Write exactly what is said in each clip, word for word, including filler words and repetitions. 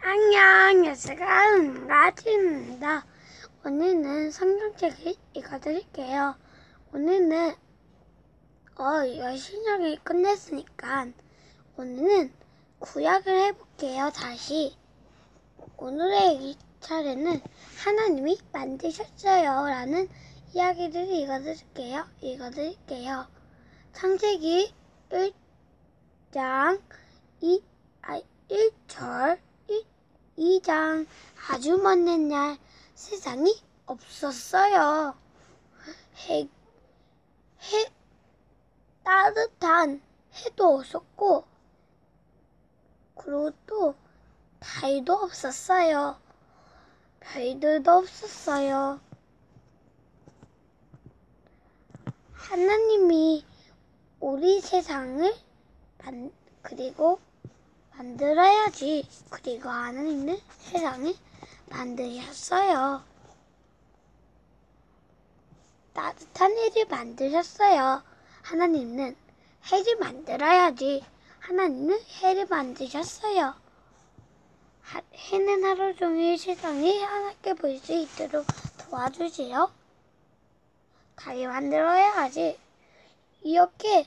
안녕, 예스가 은가지입니다. 오늘은 성경책을 읽어드릴게요. 오늘은 어 이거 신약이 끝냈으니까 오늘은 구약을 해볼게요. 다시 오늘의 이 차례는 하나님이 만드셨어요 라는 이야기를 읽어드릴게요. 읽어드릴게요. 창세기 일 장 이, 아, 일 절 이 장 아주 먼 옛날 세상이 없었어요. 해, 해, 따뜻한 해도 없었고 그리고 또 달도 없었어요. 별들도 없었어요. 하나님이 우리 세상을 만, 그리고 만들어야지. 그리고 하나님은 세상을 만드셨어요. 따뜻한 해를 만드셨어요. 하나님은 해를 만들어야지. 하나님은 해를 만드셨어요. 하, 해는 하루 종일 세상을 하얗게 볼 수 있도록 도와주지요. 달을 만들어야지. 이렇게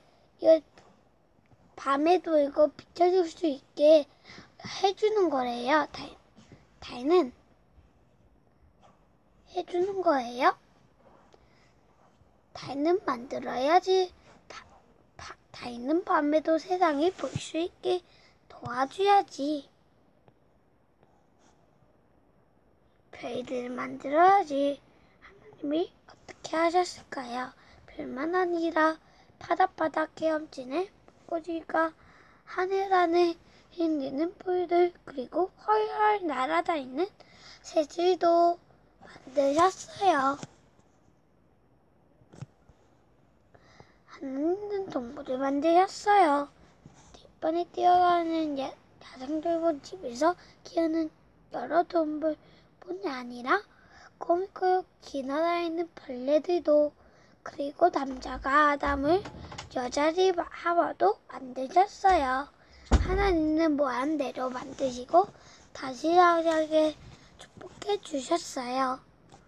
밤에도 이거 비춰줄 수 있게 해주는 거래요. 달, 달은 해주는 거예요. 달은 만들어야지. 바, 바, 달은 밤에도 세상을 볼 수 있게 도와줘야지. 별들을 만들어야지. 하나님이 어떻게 하셨을까요? 별만 아니라 바닥바닥 헤엄치는 꼬리가 하늘 안에 흔드는 풀들 그리고 헐헐 날아다니는 새들도 만드셨어요. 하늘은 동물을 만드셨어요. 뒷번에 뛰어가는 야생동물 집에서 키우는 여러 동물뿐이 아니라 꼬물꼬물 날아다니는 벌레들도 그리고 남자가 아담을 여자를 하와도 만드셨어요. 하나님은 모양대로 만드시고 다시 하게 축복해 주셨어요.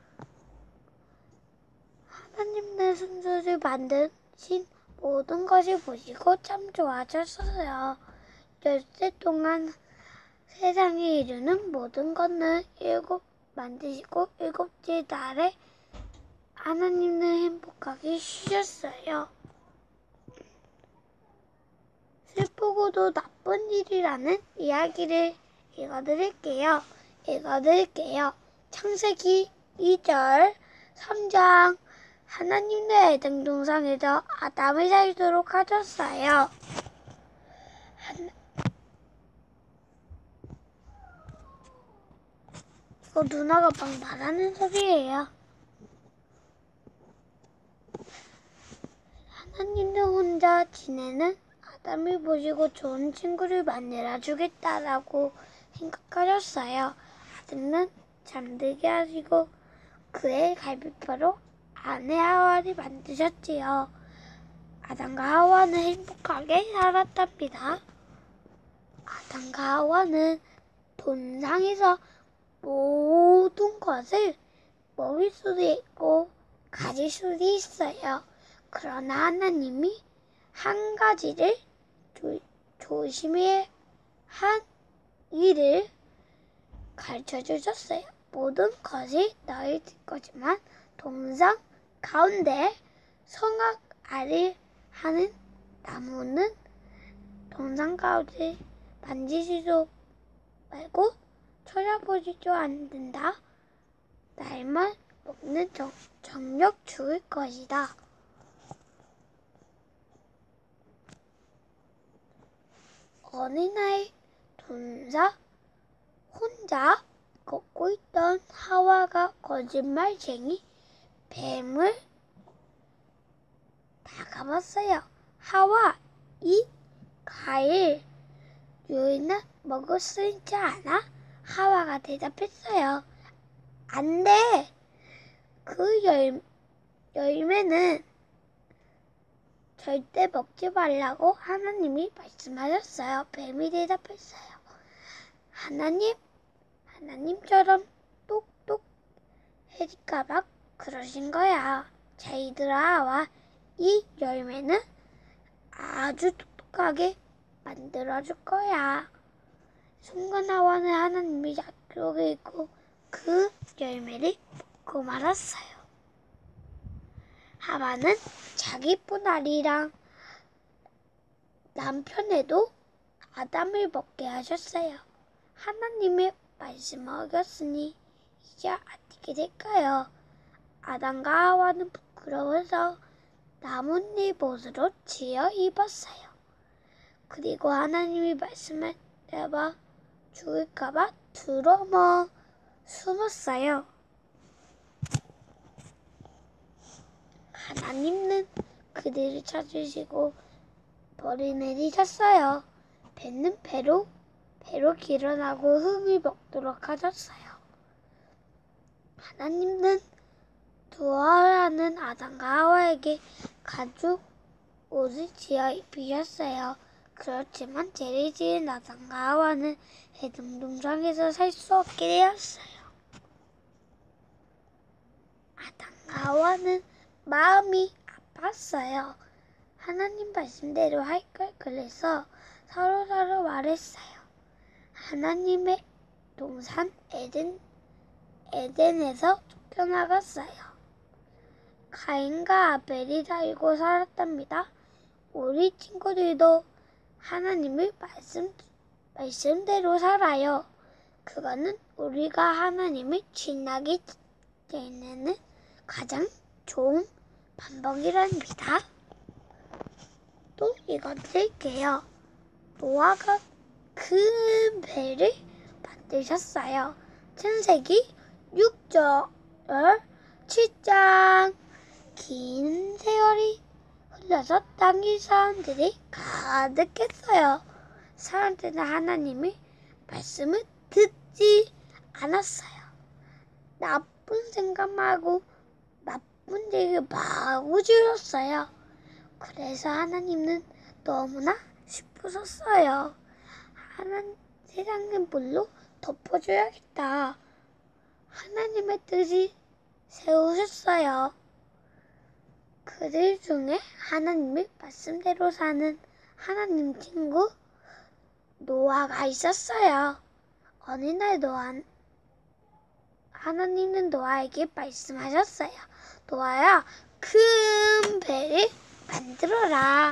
하나님의 손수를 만드신 모든 것을 보시고 참 좋아하셨어요. 열세 동안 세상을 이루는 모든 것을 일곱 만드시고 일곱째 날에 하나님은 행복하게 쉬셨어요. 슬프고도 나쁜 일이라는 이야기를 읽어드릴게요. 읽어드릴게요. 창세기 이 절 삼 장 하나님은 에덴 동산에서 아담을 살도록 하셨어요. 하나... 이거 누나가 막 말하는 소리예요. 하나님은 혼자 지내는 아담을 보시고 좋은 친구를 만들어 주겠다라고 생각하셨어요. 아담은 잠들게 하시고 그의 갈비뼈로 아내 하와를 만드셨지요. 아담과 하와는 행복하게 살았답니다. 아담과 하와는 동상에서 모든 것을 먹을 수도 있고 가질 수도 있어요. 그러나 하나님이 한 가지를 조, 조심해야 한 일을 가르쳐 주셨어요. 모든 것이 너희 거지만 동상 가운데 성악 알을 하는 나무는 동상 가운데 만지지도 말고 쳐다보지도 않는다. 날만 먹는 정, 정력 죽을 것이다. 어느 날 동사 혼자 걷고 있던 하와가 거짓말쟁이 뱀을 다가봤어요. 하와, 이 과일 요리는 먹을 수 있지 않아? 하와가 대답했어요. 안 돼! 그 열, 열매는 절대 먹지 말라고 하나님이 말씀하셨어요. 뱀이 대답했어요. 하나님, 하나님처럼 똑똑해질까봐 그러신 거야. 자이들아와 이 열매는 아주 똑똑하게 만들어줄 거야. 순간 하와는 하나님의 약속을 잊고 그 열매를 먹고 말았어요. 하와는 자기뿐 아니라 남편에도 아담을 먹게 하셨어요. 하나님의 말씀을 어겼으니 이제 어떻게 될까요? 아담과 하와는 부끄러워서 나뭇잎 옷으로 지어 입었어요. 그리고 하나님이 말씀을 내봐 죽을까봐 두려워 숨었어요. 하나님은 그들을 찾으시고 벌을 내리셨어요. 배는 배로 배로 길어나고 흙을 먹도록 하셨어요. 하나님은 두어하는 아담과 하와에게 가죽 옷을 지어 입히셨어요. 그렇지만 죄를 지은 아담과 하와는 에덴 동산에서 살 수 없게 되었어요. 아담과 하와는 마음이 아팠어요. 하나님 말씀대로 할 걸 그래서 서로 서로 말했어요. 하나님의 동산 에덴, 에덴에서 쫓겨나갔어요. 가인과 아벨이 살고 살았답니다. 우리 친구들도 하나님의 말씀, 말씀대로 살아요. 그거는 우리가 하나님을 친하게 지내는 가장 좋은 방법이랍니다. 또 이거 드릴게요. 노아가 큰 배를 만드셨어요. 창세기 육 절 칠 장. 긴 세월이 흘러서 땅의 사람들이 가득했어요. 사람들은 하나님의 말씀을 듣지 않았어요. 나쁜 생각만 하고 나쁜 얘기를 마구 지었어요. 그래서 하나님은 너무나 슬프셨어요. 하나님 세상의 물로 덮어줘야겠다. 하나님의 뜻이 세우셨어요. 그들 중에 하나님의 말씀대로 사는 하나님 친구 노아가 있었어요. 어느 날 노아, 하나님은 노아에게 말씀하셨어요. 노아야, 큰 배를 만들어라.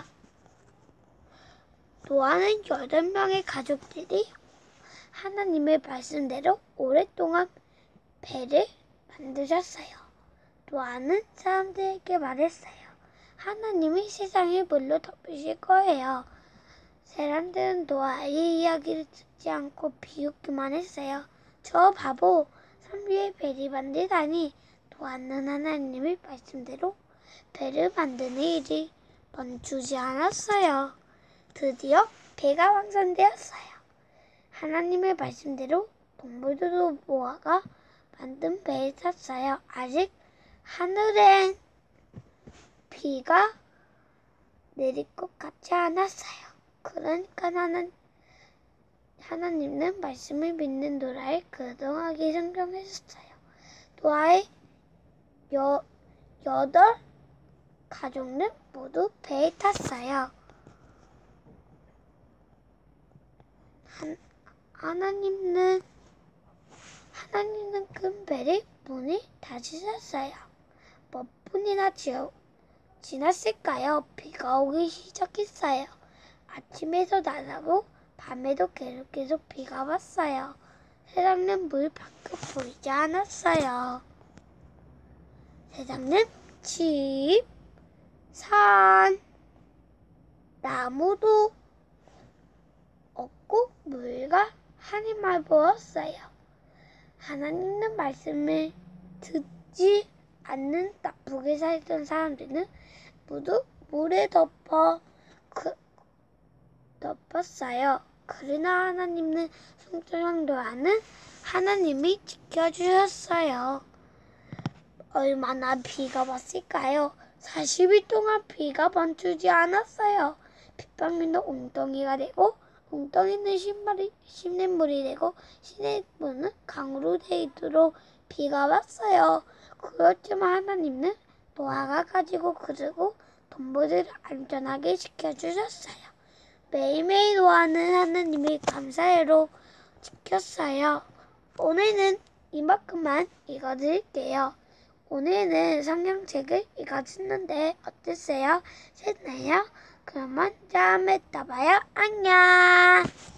노아는 여덟 명의 가족들이 하나님의 말씀대로 오랫동안 배를 만드셨어요. 노아는 사람들에게 말했어요. 하나님이 세상을 물로 덮으실 거예요. 사람들은 노아의 이야기를 듣지 않고 비웃기만 했어요. 저 바보, 산 위에 배를 만들다니. 노아는 하나님의 말씀대로 배를 만드는 일이 멈추지 않았어요. 드디어 배가 완성되었어요. 하나님의 말씀대로 동물들도 노아가 만든 배에 탔어요. 아직 하늘엔 비가 내릴 것 같지 않았어요. 그러니까 나는 하나님은 말씀을 믿는 노아를 그동하게 성경했었어요. 노아의 여, 여덟 가족은 모두 배에 탔어요. 한, 하나님은 하나님은 큰 배를 문을 닫으셨어요. 몇 분이나 지어, 지났을까요? 비가 오기 시작했어요. 아침에도 나가고 밤에도 계속 계속 비가 왔어요. 세상은 물 밖에 보이지 않았어요. 세상은 집, 산, 나무도 없고 물과 하늘만 보였어요. 하나님의 말씀을 듣지 않는 나쁘게 살던 사람들은 모두 물에 덮어 그, 덮었어요. 그러나 하나님은 성도형 노아는 하나님이 지켜주셨어요. 얼마나 비가 왔을까요? 사십 일 동안 비가 멈추지 않았어요. 빗방울도 웅덩이가 되고 웅덩이는 신발이, 시냇물이 되고 시냇물은 강으로 되도록 비가 왔어요. 그렇지만 하나님은 노아가 가지고 그리고 동물들을 안전하게 지켜주셨어요. 매일매일 노아는 하나님의 감사해로 지켰어요. 오늘은 이만큼만 읽어드릴게요. 오늘은 성경책을 읽어줬는데 어땠어요? 재밌나요? 그러면 다음에 또 봐요. 안녕.